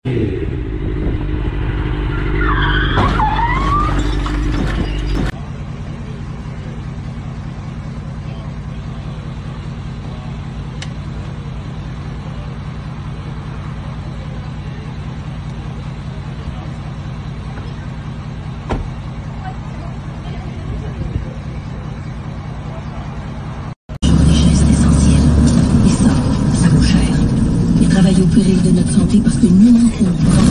Au péril de notre santé parce que nous manquons.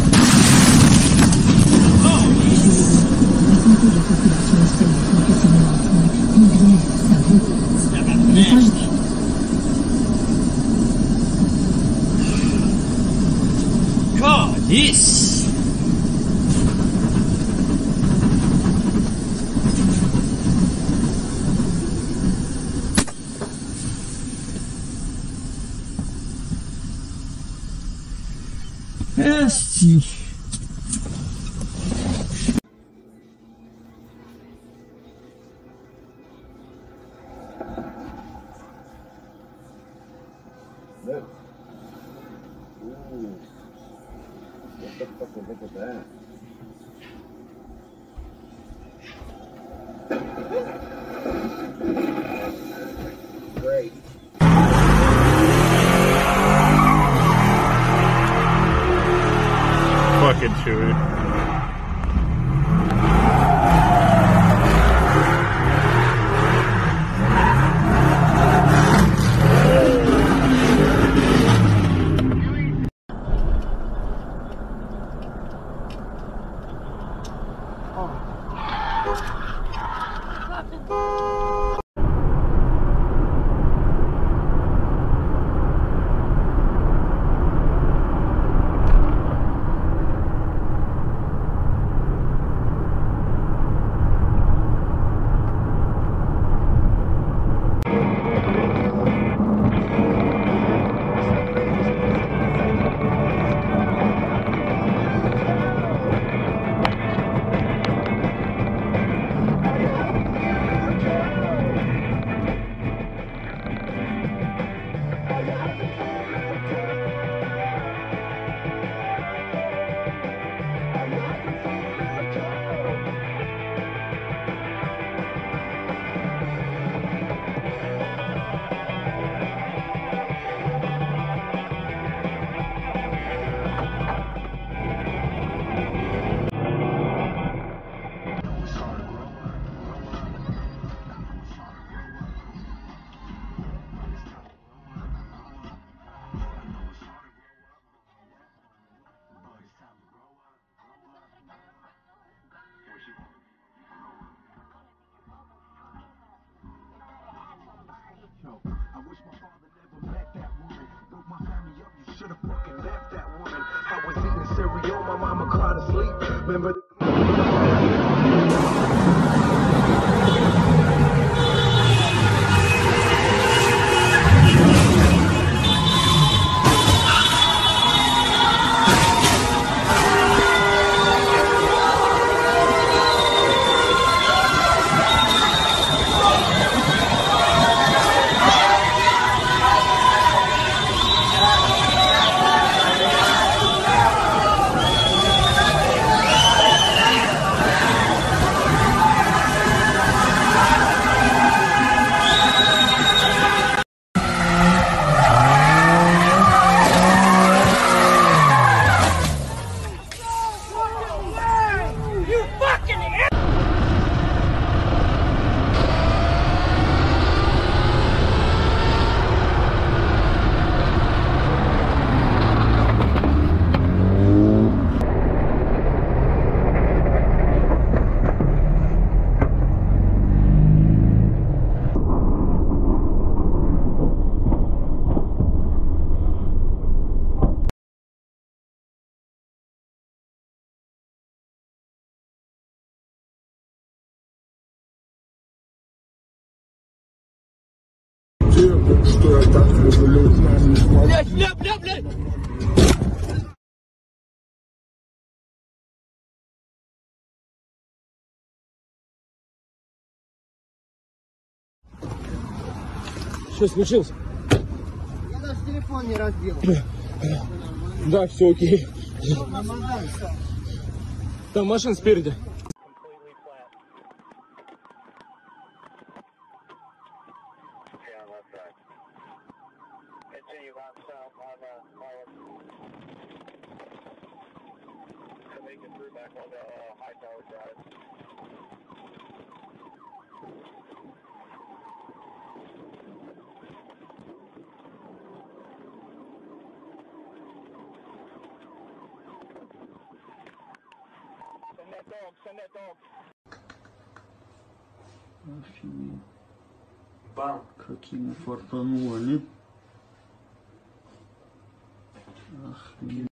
La santé de la population est celle des professionnels en soins. Combien ça vaut? Message. Calice! Esti. Look. Ooh. What the fuck was up with that? Great. Fucking chewy. I wish my father never met that woman. Broke my family up, you should have fucking left that woman. I was eating cereal, my mama cried asleep. Remember Что случилось? Я даже телефон не разбил. Да, все окей. Там машина спереди. Completely flat. Okay, on left side. Continue on south on Harlem. So make it through back on the high tower drive. Send that dog, send that dog. Охренеть. Как ему фартануло, не? Охренеть.